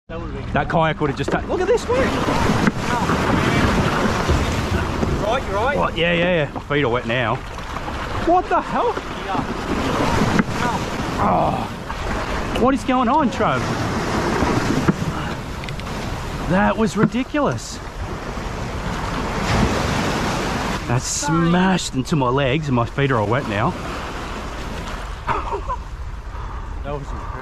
That kayak would have just look at this, mate. Right, you're right. What? Yeah. My feet are wet now. What the hell? Oh, what is going on, Trove? That was ridiculous. That smashed into my legs and my feet are all wet now. That was incredible.